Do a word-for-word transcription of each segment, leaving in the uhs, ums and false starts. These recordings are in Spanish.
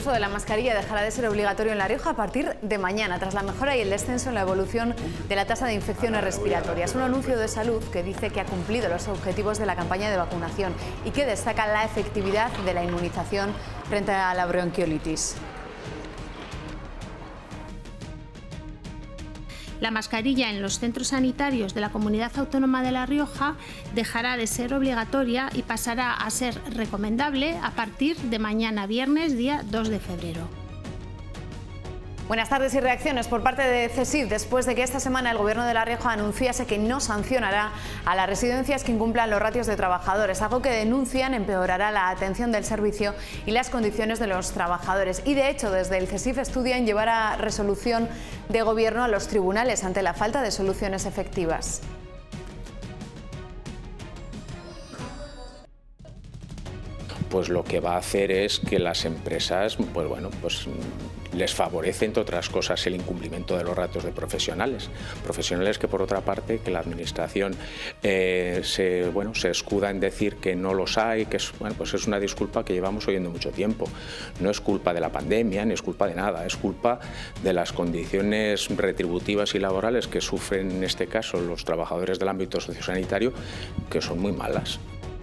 uso de la mascarilla dejará de ser obligatorio en La Rioja a partir de mañana, tras la mejora y el descenso en la evolución de la tasa de infecciones respiratorias. Un anuncio de salud que dice que ha cumplido los objetivos de la campaña de vacunación y que destaca la efectividad de la inmunización frente a la bronquiolitis. La mascarilla en los centros sanitarios de la Comunidad Autónoma de La Rioja dejará de ser obligatoria y pasará a ser recomendable a partir de mañana viernes, día dos de febrero. Buenas tardes y reacciones por parte de CESIF después de que esta semana el Gobierno de La Rioja anunciase que no sancionará a las residencias que incumplan los ratios de trabajadores, algo que denuncian empeorará la atención del servicio y las condiciones de los trabajadores. Y de hecho, desde el CESIF estudian llevar a resolución de Gobierno a los tribunales ante la falta de soluciones efectivas. Pues lo que va a hacer es que las empresas, pues bueno, pues les favorece, entre otras cosas, el incumplimiento de los ratios de profesionales. Profesionales que, por otra parte, que la Administración eh, se, bueno, se escuda en decir que no los hay, que es, bueno, pues es una disculpa que llevamos oyendo mucho tiempo. No es culpa de la pandemia, ni es culpa de nada, es culpa de las condiciones retributivas y laborales que sufren, en este caso, los trabajadores del ámbito sociosanitario, que son muy malas.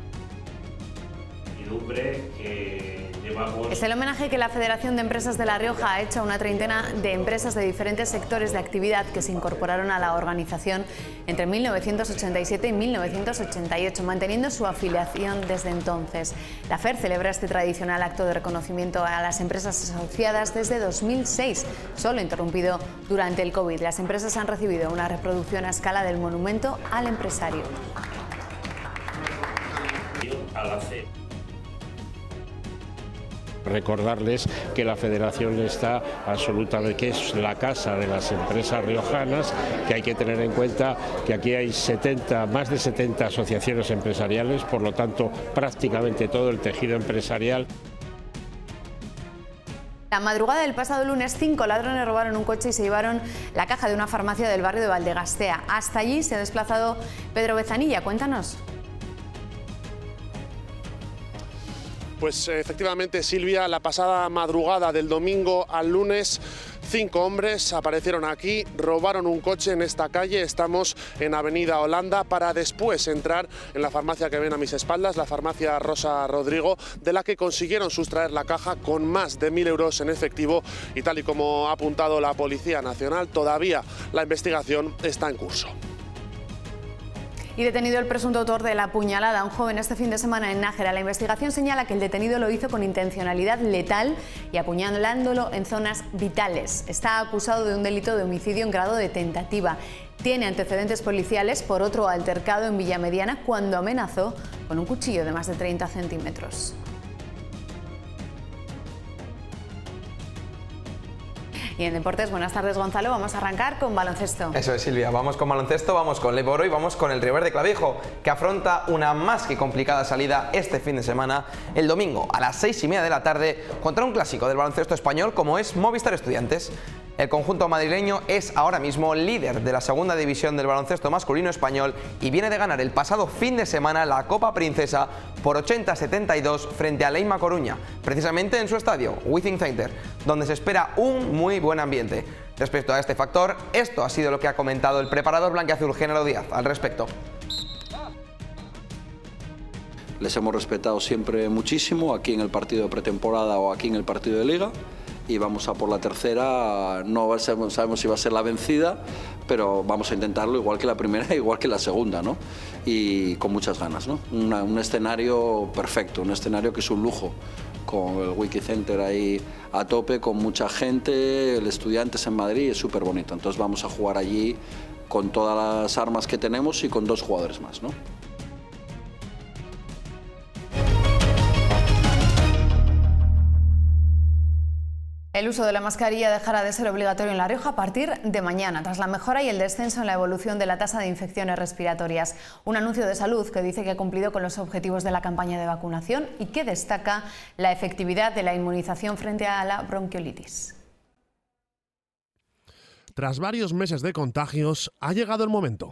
Que llevamos... Es el homenaje que la Federación de Empresas de La Rioja ha hecho a una treintena de empresas de diferentes sectores de actividad que se incorporaron a la organización entre mil novecientos ochenta y siete y mil novecientos ochenta y ocho, manteniendo su afiliación desde entonces. La FER celebra este tradicional acto de reconocimiento a las empresas asociadas desde dos mil seis, solo interrumpido durante el COVID. Las empresas han recibido una reproducción a escala del monumento al empresario. A la C. Recordarles que la Federación está absolutamente, que es la casa de las empresas riojanas, que hay que tener en cuenta que aquí hay setenta, más de setenta asociaciones empresariales, por lo tanto prácticamente todo el tejido empresarial. La madrugada del pasado lunes, cinco ladrones robaron un coche y se llevaron la caja de una farmacia del barrio de Valdegastea. Hasta allí se ha desplazado Pedro Bezanilla. Cuéntanos. Pues efectivamente, Silvia, la pasada madrugada del domingo al lunes, cinco hombres aparecieron aquí, robaron un coche en esta calle. Estamos en Avenida Holanda, para después entrar en la farmacia que ven a mis espaldas, la farmacia Rosa Rodrigo, de la que consiguieron sustraer la caja con más de mil euros en efectivo, y tal y como ha apuntado la Policía Nacional, todavía la investigación está en curso. Y detenido el presunto autor de la puñalada a un joven este fin de semana en Nájera. La investigación señala que el detenido lo hizo con intencionalidad letal y apuñalándolo en zonas vitales. Está acusado de un delito de homicidio en grado de tentativa. Tiene antecedentes policiales por otro altercado en Villamediana cuando amenazó con un cuchillo de más de treinta centímetros. Y en deportes, buenas tardes Gonzalo, vamos a arrancar con baloncesto. Eso es, Silvia, vamos con baloncesto, vamos con Leboro y vamos con el River de Clavijo, que afronta una más que complicada salida este fin de semana, el domingo a las seis y media de la tarde, contra un clásico del baloncesto español como es Movistar Estudiantes. El conjunto madrileño es ahora mismo líder de la segunda división del baloncesto masculino español y viene de ganar el pasado fin de semana la Copa Princesa por ochenta a setenta y dos frente a Leima Coruña, precisamente en su estadio, Withing Center, donde se espera un muy buen ambiente. Respecto a este factor, esto ha sido lo que ha comentado el preparador blanquiazul Género Díaz al respecto. Les hemos respetado siempre muchísimo, aquí en el partido de pretemporada o aquí en el partido de liga. Y vamos a por la tercera, no sabemos si va a ser la vencida, pero vamos a intentarlo igual que la primera, igual que la segunda, ¿no? Y con muchas ganas, ¿no? Una, un escenario perfecto, un escenario que es un lujo, con el Wiki Center ahí a tope, con mucha gente, el Estudiantes en Madrid, es súper bonito. Entonces vamos a jugar allí con todas las armas que tenemos y con dos jugadores más, ¿no? El uso de la mascarilla dejará de ser obligatorio en La Rioja a partir de mañana, tras la mejora y el descenso en la evolución de la tasa de infecciones respiratorias. Un anuncio de salud que dice que ha cumplido con los objetivos de la campaña de vacunación y que destaca la efectividad de la inmunización frente a la bronquiolitis. Tras varios meses de contagios, ha llegado el momento.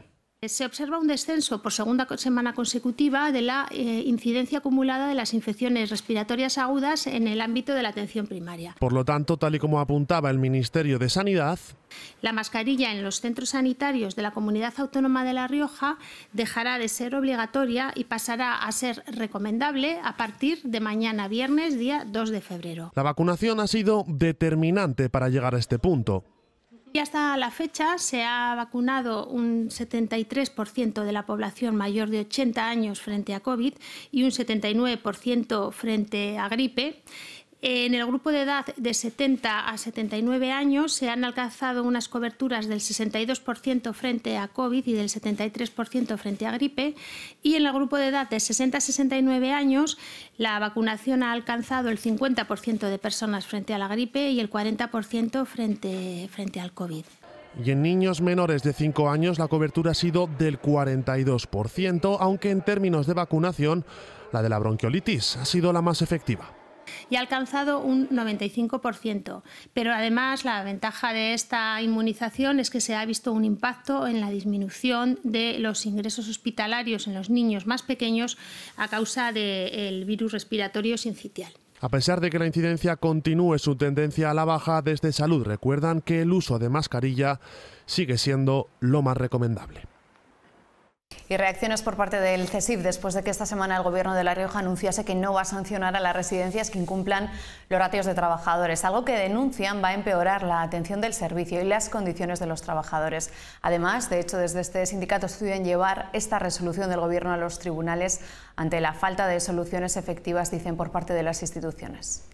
Se observa un descenso por segunda semana consecutiva de la eh, incidencia acumulada de las infecciones respiratorias agudas en el ámbito de la atención primaria. Por lo tanto, tal y como apuntaba el Ministerio de Sanidad, la mascarilla en los centros sanitarios de la Comunidad Autónoma de La Rioja dejará de ser obligatoria y pasará a ser recomendable a partir de mañana viernes, día dos de febrero. La vacunación ha sido determinante para llegar a este punto. Y hasta la fecha se ha vacunado un setenta y tres por ciento de la población mayor de ochenta años frente a COVID y un setenta y nueve por ciento frente a gripe. En el grupo de edad de setenta a setenta y nueve años se han alcanzado unas coberturas del sesenta y dos por ciento frente a COVID y del setenta y tres por ciento frente a gripe. Y en el grupo de edad de sesenta a sesenta y nueve años la vacunación ha alcanzado el cincuenta por ciento de personas frente a la gripe y el cuarenta por ciento frente, frente al COVID. Y en niños menores de cinco años la cobertura ha sido del cuarenta y dos por ciento, aunque en términos de vacunación la de la bronquiolitis ha sido la más efectiva. Y ha alcanzado un noventa y cinco por ciento. Pero además la ventaja de esta inmunización es que se ha visto un impacto en la disminución de los ingresos hospitalarios en los niños más pequeños a causa del virus respiratorio sincitial. A pesar de que la incidencia continúe su tendencia a la baja, desde Salud recuerdan que el uso de mascarilla sigue siendo lo más recomendable. Y reacciones por parte del CESIF después de que esta semana el Gobierno de La Rioja anunciase que no va a sancionar a las residencias que incumplan los ratios de trabajadores, algo que denuncian va a empeorar la atención del servicio y las condiciones de los trabajadores. Además, de hecho, desde este sindicato estudian llevar esta resolución del Gobierno a los tribunales ante la falta de soluciones efectivas, dicen, por parte de las instituciones.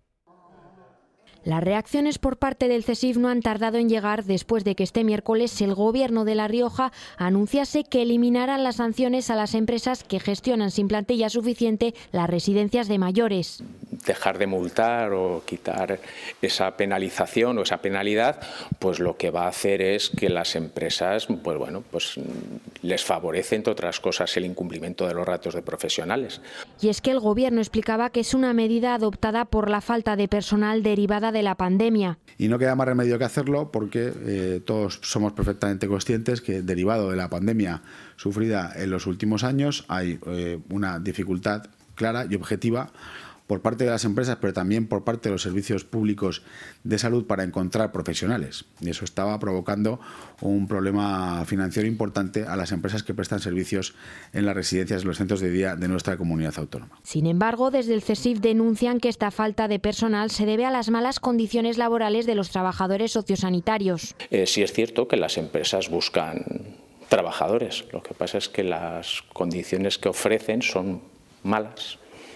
Las reacciones por parte del CESIF no han tardado en llegar después de que este miércoles el Gobierno de La Rioja anunciase que eliminarán las sanciones a las empresas que gestionan sin plantilla suficiente las residencias de mayores. Dejar de multar o quitar esa penalización o esa penalidad, pues lo que va a hacer es que las empresas, pues bueno, pues les favorece, entre otras cosas, el incumplimiento de los ratios de profesionales. Y es que el Gobierno explicaba que es una medida adoptada por la falta de personal derivada de la pandemia. Y no queda más remedio que hacerlo porque eh, todos somos perfectamente conscientes que derivado de la pandemia sufrida en los últimos años hay eh, una dificultad clara y objetiva por parte de las empresas, pero también por parte de los servicios públicos de salud para encontrar profesionales. Y eso estaba provocando un problema financiero importante a las empresas que prestan servicios en las residencias y los centros de día de nuestra comunidad autónoma. Sin embargo, desde el CESIF denuncian que esta falta de personal se debe a las malas condiciones laborales de los trabajadores sociosanitarios. Eh, sí es cierto que las empresas buscan trabajadores, lo que pasa es que las condiciones que ofrecen son malas.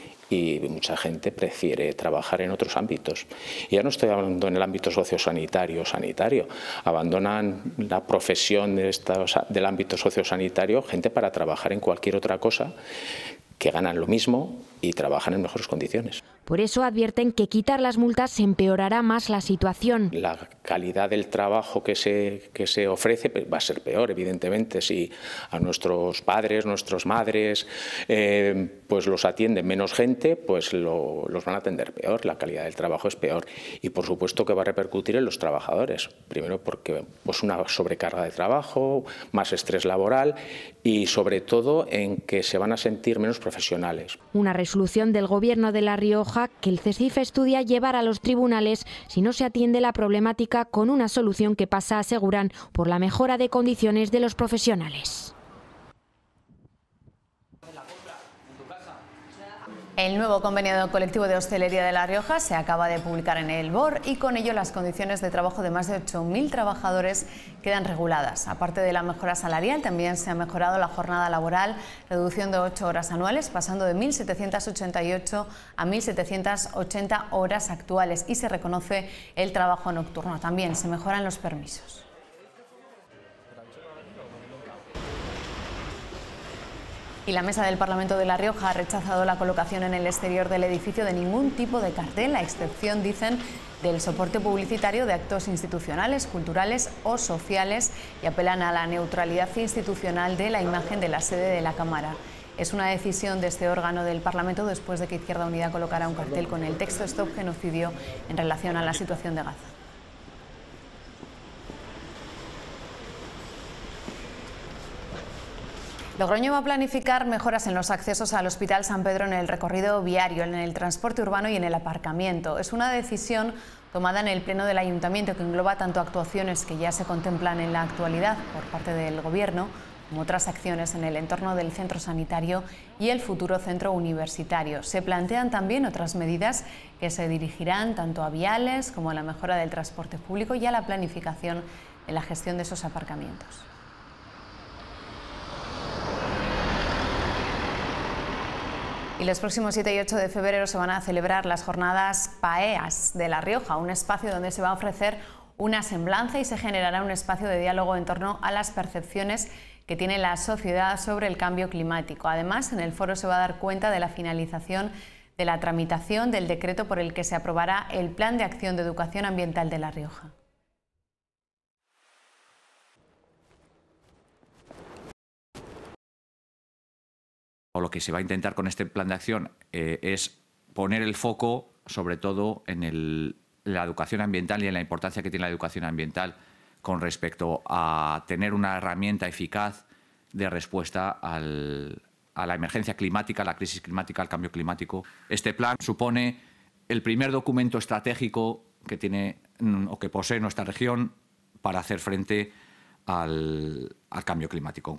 Y mucha gente prefiere trabajar en otros ámbitos. Y ya no estoy hablando en el ámbito sociosanitario sanitario. Abandonan la profesión de estos, del ámbito sociosanitario gente para trabajar en cualquier otra cosa, que ganan lo mismo y trabajan en mejores condiciones. Por eso advierten que quitar las multas empeorará más la situación. La calidad del trabajo que se, que se ofrece va a ser peor, evidentemente, si a nuestros padres, nuestras madres, eh, pues los atiende menos gente, pues lo, los van a atender peor, la calidad del trabajo es peor. Y por supuesto que va a repercutir en los trabajadores, primero porque pues una sobrecarga de trabajo, más estrés laboral y sobre todo en que se van a sentir menos profesionales. Una resolución del Gobierno de La Rioja que el CESIF estudia llevar a los tribunales si no se atiende la problemática con una solución que pasa, aseguran, por la mejora de condiciones de los profesionales. El nuevo convenio colectivo de hostelería de La Rioja se acaba de publicar en el B O R y con ello las condiciones de trabajo de más de ocho mil trabajadores quedan reguladas. Aparte de la mejora salarial, también se ha mejorado la jornada laboral, reducción de ocho horas anuales, pasando de mil setecientas ochenta y ocho a mil setecientas ochenta horas actuales, y se reconoce el trabajo nocturno. También se mejoran los permisos. Y la Mesa del Parlamento de La Rioja ha rechazado la colocación en el exterior del edificio de ningún tipo de cartel, a excepción, dicen, del soporte publicitario de actos institucionales, culturales o sociales, y apelan a la neutralidad institucional de la imagen de la sede de la Cámara. Es una decisión de este órgano del Parlamento después de que Izquierda Unida colocara un cartel con el texto "Stop Genocidio" en relación a la situación de Gaza. Logroño va a planificar mejoras en los accesos al Hospital San Pedro en el recorrido viario, en el transporte urbano y en el aparcamiento. Es una decisión tomada en el Pleno del Ayuntamiento que engloba tanto actuaciones que ya se contemplan en la actualidad por parte del Gobierno como otras acciones en el entorno del centro sanitario y el futuro centro universitario. Se plantean también otras medidas que se dirigirán tanto a viales como a la mejora del transporte público y a la planificación en la gestión de esos aparcamientos. Y los próximos siete y ocho de febrero se van a celebrar las jornadas PAEAS de La Rioja, un espacio donde se va a ofrecer una semblanza y se generará un espacio de diálogo en torno a las percepciones que tiene la sociedad sobre el cambio climático. Además, en el foro se va a dar cuenta de la finalización de la tramitación del decreto por el que se aprobará el Plan de Acción de Educación Ambiental de La Rioja. O lo que se va a intentar con este plan de acción eh, es poner el foco sobre todo en el, la educación ambiental y en la importancia que tiene la educación ambiental con respecto a tener una herramienta eficaz de respuesta al, a la emergencia climática, a la crisis climática, al cambio climático. Este plan supone el primer documento estratégico que tiene o que posee nuestra región para hacer frente al, al cambio climático.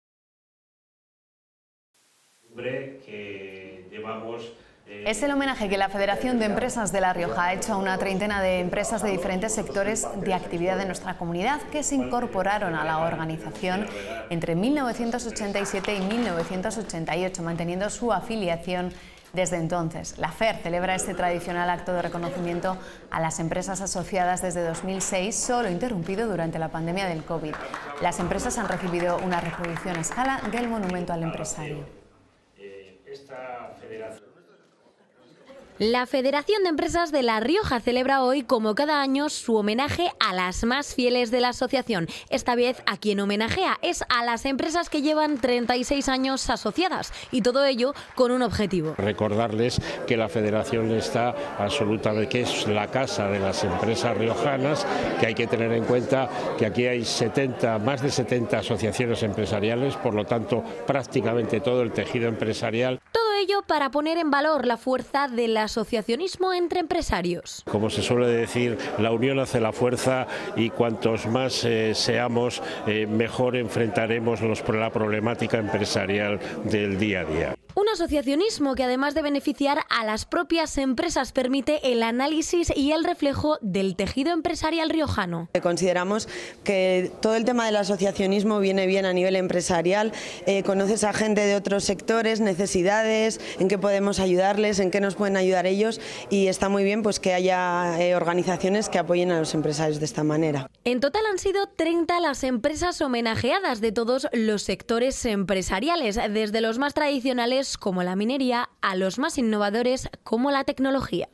Que llevamos, eh... Es el homenaje que la Federación de Empresas de La Rioja ha hecho a una treintena de empresas de diferentes sectores de actividad de nuestra comunidad que se incorporaron a la organización entre mil novecientos ochenta y siete y mil novecientos ochenta y ocho, manteniendo su afiliación desde entonces. La FER celebra este tradicional acto de reconocimiento a las empresas asociadas desde dos mil seis, solo interrumpido durante la pandemia del COVID. Las empresas han recibido una reproducción a escala del monumento al empresario. Esta federación. La Federación de Empresas de La Rioja celebra hoy, como cada año, su homenaje a las más fieles de la asociación. Esta vez, a quien homenajea es a las empresas que llevan treinta y seis años asociadas, y todo ello con un objetivo. Recordarles que la Federación está absolutamente, que es la casa de las empresas riojanas, que hay que tener en cuenta que aquí hay setenta, más de setenta asociaciones empresariales, por lo tanto, prácticamente todo el tejido empresarial. Todo ello para poner en valor la fuerza del asociacionismo entre empresarios. Como se suele decir, la unión hace la fuerza y cuantos más eh, seamos, eh, mejor enfrentaremos los, la problemática empresarial del día a día. Un asociacionismo que, además de beneficiar a las propias empresas, permite el análisis y el reflejo del tejido empresarial riojano. Consideramos que todo el tema del asociacionismo viene bien a nivel empresarial. Eh, conoces a gente de otros sectores, necesidades, en qué podemos ayudarles, en qué nos pueden ayudar ellos, y está muy bien pues que haya eh, organizaciones que apoyen a los empresarios de esta manera. En total han sido treinta las empresas homenajeadas de todos los sectores empresariales, desde los más tradicionales como la minería a los más innovadores como la tecnología.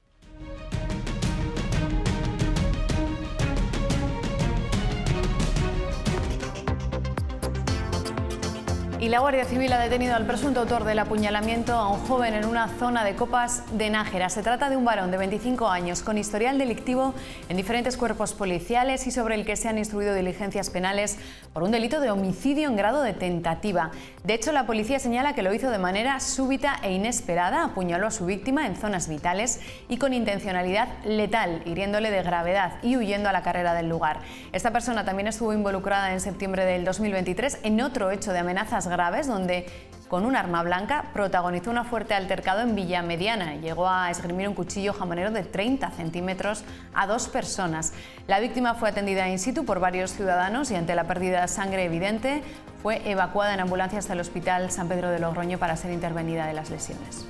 Y la Guardia Civil ha detenido al presunto autor del apuñalamiento a un joven en una zona de Copas de Nájera. Se trata de un varón de veinticinco años con historial delictivo en diferentes cuerpos policiales y sobre el que se han instruido diligencias penales por un delito de homicidio en grado de tentativa. De hecho, la policía señala que lo hizo de manera súbita e inesperada, apuñaló a su víctima en zonas vitales y con intencionalidad letal, hiriéndole de gravedad y huyendo a la carrera del lugar. Esta persona también estuvo involucrada en septiembre del dos mil veintitrés en otro hecho de amenazas graves, donde con un arma blanca protagonizó un fuerte altercado en Villa Mediana. Llegó a esgrimir un cuchillo jamonero de treinta centímetros a dos personas. La víctima fue atendida in situ por varios ciudadanos y ante la pérdida de sangre evidente fue evacuada en ambulancia hasta el Hospital San Pedro de Logroño para ser intervenida de las lesiones.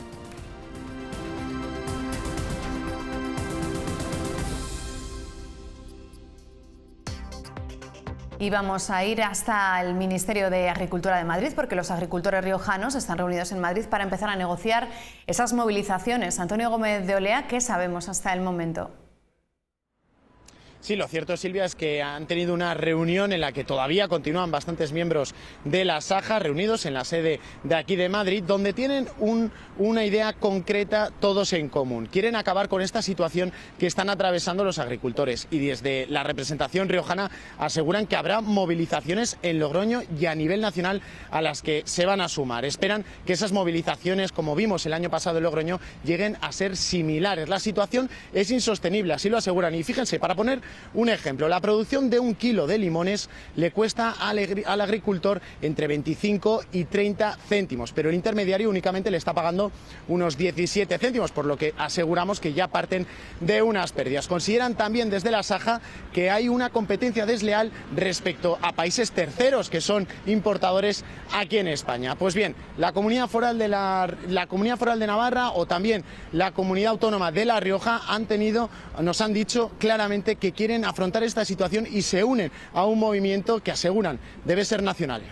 Y vamos a ir hasta el Ministerio de Agricultura de Madrid porque los agricultores riojanos están reunidos en Madrid para empezar a negociar esas movilizaciones. Antonio Gómez de Olea, ¿qué sabemos hasta el momento? Sí, lo cierto, Silvia, es que han tenido una reunión en la que todavía continúan bastantes miembros de la Saja reunidos en la sede de aquí de Madrid, donde tienen un, una idea concreta todos en común. Quieren acabar con esta situación que están atravesando los agricultores y desde la representación riojana aseguran que habrá movilizaciones en Logroño y a nivel nacional a las que se van a sumar. Esperan que esas movilizaciones, como vimos el año pasado en Logroño, lleguen a ser similares. La situación es insostenible, así lo aseguran. Y fíjense, para poner un ejemplo, la producción de un kilo de limones le cuesta al, al agricultor entre veinticinco y treinta céntimos, pero el intermediario únicamente le está pagando unos diecisiete céntimos, por lo que aseguramos que ya parten de unas pérdidas. Consideran también desde la Saja que hay una competencia desleal respecto a países terceros que son importadores aquí en España. Pues bien, la Comunidad Foral de, la, la Comunidad Foral de Navarra o también la Comunidad Autónoma de La Rioja han tenido, nos han dicho claramente que quieren afrontar esta situación y se unen a un movimiento que aseguran debe ser nacional.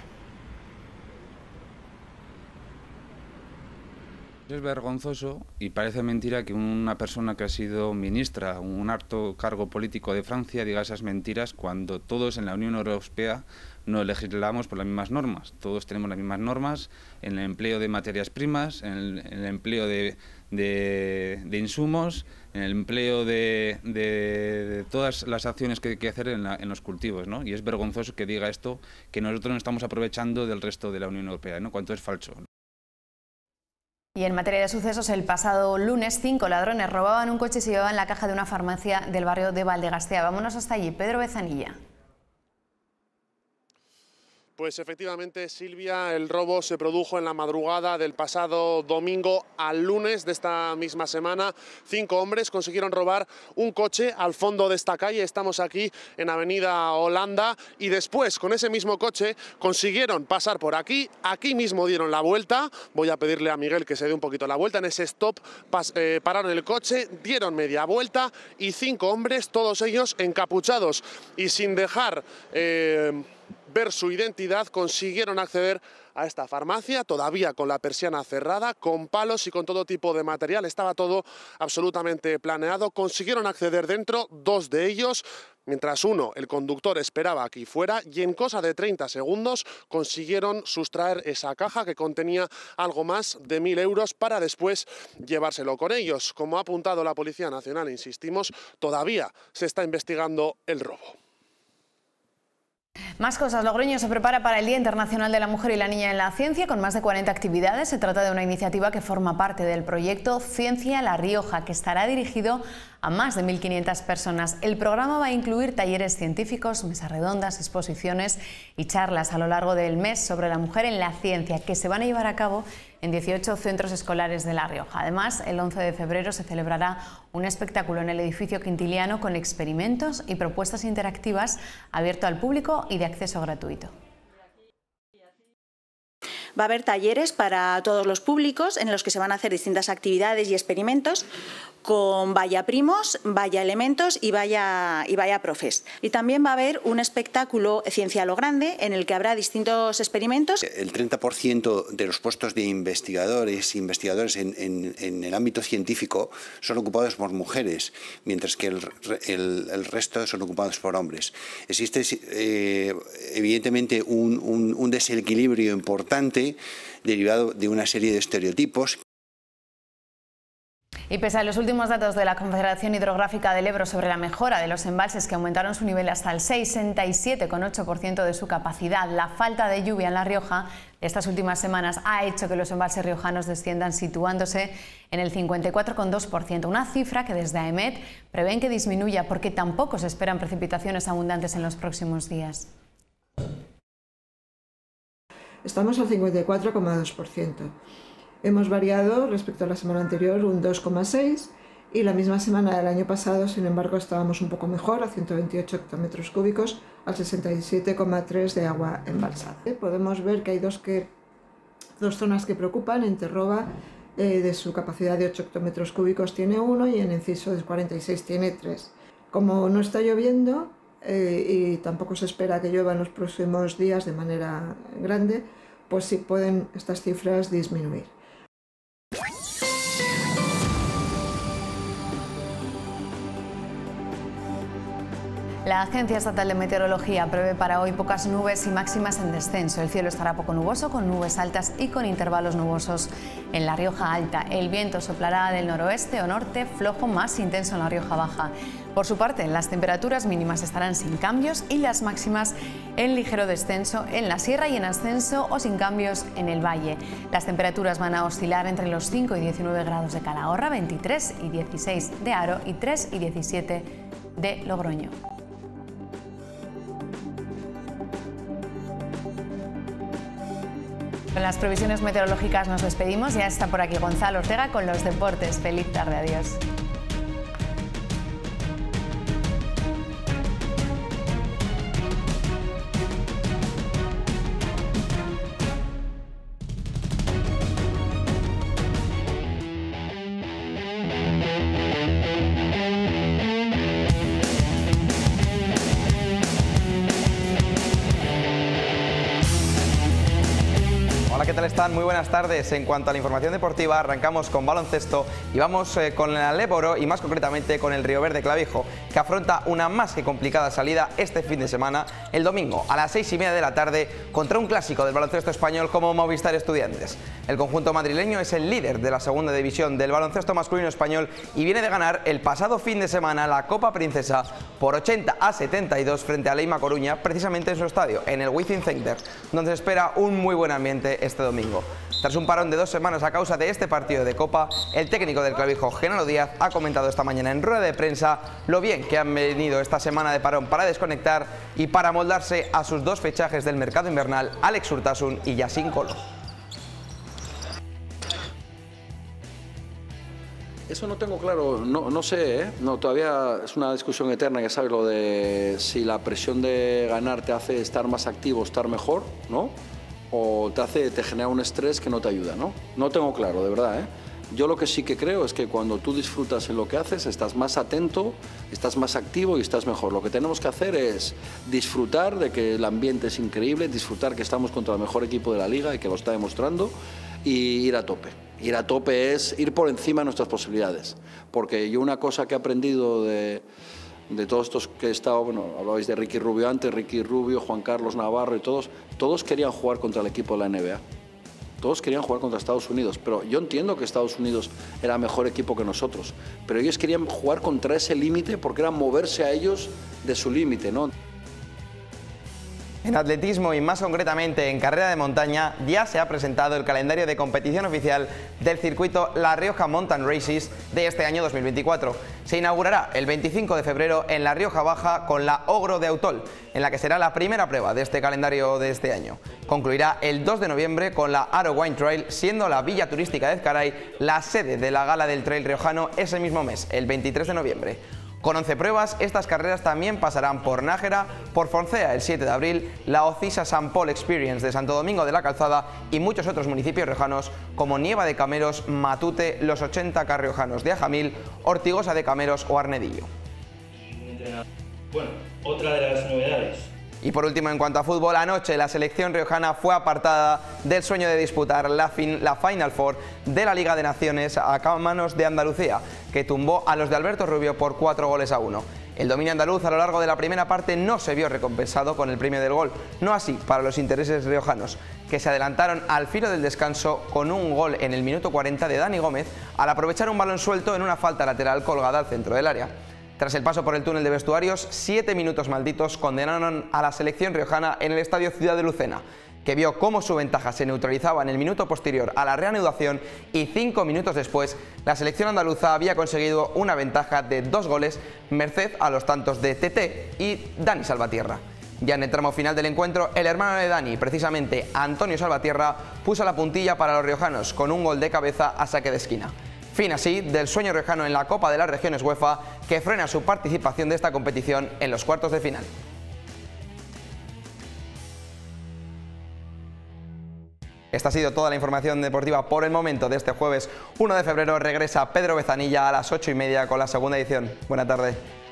Es vergonzoso y parece mentira que una persona que ha sido ministra, un alto cargo político de Francia, diga esas mentiras cuando todos en la Unión Europea no legislamos por las mismas normas. Todos tenemos las mismas normas en el empleo de materias primas, en el, en el empleo de, de, de insumos, en el empleo de, de, de todas las acciones que hay que hacer en, la, en los cultivos, ¿no? Y es vergonzoso que diga esto, que nosotros nos estamos aprovechando del resto de la Unión Europea, ¿no? Cuanto es falso. Y en materia de sucesos, el pasado lunes cinco ladrones robaban un coche y se llevaban la caja de una farmacia del barrio de Valdegastea. Vámonos hasta allí, Pedro Bezanilla. Pues efectivamente, Silvia, el robo se produjo en la madrugada del pasado domingo al lunes de esta misma semana. Cinco hombres consiguieron robar un coche al fondo de esta calle. Estamos aquí en Avenida Holanda y después con ese mismo coche consiguieron pasar por aquí. Aquí mismo dieron la vuelta. Voy a pedirle a Miguel que se dé un poquito la vuelta. En ese stop pas, eh, pararon el coche, dieron media vuelta y cinco hombres, todos ellos encapuchados y sin dejar Eh, ver su identidad, consiguieron acceder a esta farmacia, todavía con la persiana cerrada, con palos y con todo tipo de material. Estaba todo absolutamente planeado. Consiguieron acceder dentro, dos de ellos, mientras uno, el conductor, esperaba aquí fuera, y en cosa de treinta segundos consiguieron sustraer esa caja que contenía algo más de mil euros para después llevárselo con ellos. Como ha apuntado la Policía Nacional, insistimos, todavía se está investigando el robo. Más cosas. Logroño se prepara para el Día Internacional de la Mujer y la Niña en la Ciencia con más de cuarenta actividades. Se trata de una iniciativa que forma parte del proyecto Ciencia La Rioja, que estará dirigido a más de mil quinientas personas. El programa va a incluir talleres científicos, mesas redondas, exposiciones y charlas a lo largo del mes sobre la mujer en la ciencia, que se van a llevar a cabo en dieciocho centros escolares de La Rioja. Además, el once de febrero se celebrará un espectáculo en el edificio Quintiliano con experimentos y propuestas interactivas abierto al público y de acceso gratuito. Va a haber talleres para todos los públicos en los que se van a hacer distintas actividades y experimentos con Vaya Primos, Vaya Elementos y Vaya, y Vaya Profes. Y también va a haber un espectáculo Ciencia a lo Grande en el que habrá distintos experimentos. El treinta por ciento de los puestos de investigadores investigadores en, en, en el ámbito científico son ocupados por mujeres, mientras que el, el, el resto son ocupados por hombres. Existe eh, evidentemente un, un, un desequilibrio importante derivado de una serie de estereotipos. Y pese a los últimos datos de la Confederación Hidrográfica del Ebro sobre la mejora de los embalses que aumentaron su nivel hasta el sesenta y siete coma ocho por ciento de su capacidad, la falta de lluvia en La Rioja de estas últimas semanas ha hecho que los embalses riojanos desciendan situándose en el cincuenta y cuatro coma dos por ciento, una cifra que desde AEMET prevén que disminuya porque tampoco se esperan precipitaciones abundantes en los próximos días. Estamos al cincuenta y cuatro coma dos por ciento. Hemos variado respecto a la semana anterior un dos coma seis por ciento y la misma semana del año pasado, sin embargo, estábamos un poco mejor, a ciento veintiocho hectómetros cúbicos, al sesenta y siete coma tres de agua embalsada. Podemos ver que hay dos, que, dos zonas que preocupan. En Terroba, eh, de su capacidad de ocho hectómetros cúbicos tiene uno y en Enciso de cuarenta y seis tiene tres. Como no está lloviendo eh, y tampoco se espera que llueva en los próximos días de manera grande, pues sí pueden estas cifras disminuir. La Agencia Estatal de Meteorología prevé para hoy pocas nubes y máximas en descenso. El cielo estará poco nuboso, con nubes altas y con intervalos nubosos en la Rioja Alta. El viento soplará del noroeste o norte, flojo, más intenso en la Rioja Baja. Por su parte, las temperaturas mínimas estarán sin cambios y las máximas en ligero descenso en la sierra y en ascenso o sin cambios en el valle. Las temperaturas van a oscilar entre los cinco y diecinueve grados de Calahorra, veintitrés y dieciséis de Haro y tres y diecisiete de Logroño. Con las previsiones meteorológicas nos despedimos. Ya está por aquí Gonzalo Ortega con los deportes. Feliz tarde, adiós. ¿Qué tal están? Muy buenas tardes. En cuanto a la información deportiva, arrancamos con baloncesto y vamos eh, con el Aléboro y más concretamente con el Río Verde Clavijo, que afronta una más que complicada salida este fin de semana, el domingo a las seis y media de la tarde, contra un clásico del baloncesto español como Movistar Estudiantes. El conjunto madrileño es el líder de la segunda división del baloncesto masculino español y viene de ganar el pasado fin de semana la Copa Princesa por ochenta a setenta y dos frente a Leima Coruña, precisamente en su estadio, en el Wizzing Center, donde se espera un muy buen ambiente este domingo. Tras un parón de dos semanas a causa de este partido de Copa, el técnico del Clavijo, Genaro Díaz, ha comentado esta mañana en rueda de prensa lo bien que han venido esta semana de parón para desconectar y para moldarse a sus dos fichajes del mercado invernal, Alex Urtasun y Yasin Colo. Eso no tengo claro, no, no sé, ¿eh? No, todavía es una discusión eterna, ya sabes, lo de si la presión de ganar te hace estar más activo, estar mejor, ¿no? O te hace, te genera un estrés que no te ayuda, ¿no? No tengo claro, de verdad, ¿eh? Yo lo que sí que creo es que cuando tú disfrutas en lo que haces, estás más atento, estás más activo y estás mejor. Lo que tenemos que hacer es disfrutar de que el ambiente es increíble, disfrutar que estamos contra el mejor equipo de la liga y que lo está demostrando, y ir a tope. Ir a tope es ir por encima de nuestras posibilidades. Porque yo una cosa que he aprendido de... de todos estos que he estado, bueno, hablabais de Ricky Rubio antes, Ricky Rubio, Juan Carlos Navarro y todos, todos querían jugar contra el equipo de la N B A. Todos querían jugar contra Estados Unidos, pero yo entiendo que Estados Unidos era mejor equipo que nosotros, pero ellos querían jugar contra ese límite porque era moverse a ellos de su límite, ¿no? En atletismo y más concretamente en carrera de montaña ya se ha presentado el calendario de competición oficial del circuito La Rioja Mountain Races de este año dos mil veinticuatro. Se inaugurará el veinticinco de febrero en La Rioja Baja con la Ogro de Autol, en la que será la primera prueba de este calendario de este año. Concluirá el dos de noviembre con la Aro Wine Trail, siendo la villa turística de Ezcaray la sede de la gala del trail riojano ese mismo mes, el veintitrés de noviembre. Con once pruebas, estas carreras también pasarán por Nájera, por Foncea el siete de abril, la Ocisa San Paul Experience de Santo Domingo de la Calzada y muchos otros municipios riojanos como Nieva de Cameros, Matute, los ochenta carriojanos de Ajamil, Ortigosa de Cameros o Arnedillo. Bueno, otra de las novedades. Y por último, en cuanto a fútbol, anoche la selección riojana fue apartada del sueño de disputar la, fin, la Final Four de la Liga de Naciones a manos de Andalucía, que tumbó a los de Alberto Rubio por cuatro goles a uno. El dominio andaluz a lo largo de la primera parte no se vio recompensado con el premio del gol, no así para los intereses riojanos, que se adelantaron al filo del descanso con un gol en el minuto cuarenta de Dani Gómez al aprovechar un balón suelto en una falta lateral colgada al centro del área. Tras el paso por el túnel de vestuarios, siete minutos malditos condenaron a la selección riojana en el estadio Ciudad de Lucena, que vio cómo su ventaja se neutralizaba en el minuto posterior a la reanudación y cinco minutos después la selección andaluza había conseguido una ventaja de dos goles merced a los tantos de Tete y Dani Salvatierra. Ya en el tramo final del encuentro, el hermano de Dani, precisamente Antonio Salvatierra, puso la puntilla para los riojanos con un gol de cabeza a saque de esquina. Fin así del sueño riojano en la Copa de las Regiones UEFA, que frena su participación de esta competición en los cuartos de final. Esta ha sido toda la información deportiva por el momento de este jueves uno de febrero. Regresa Pedro Bezanilla a las ocho y media con la segunda edición. Buena tarde.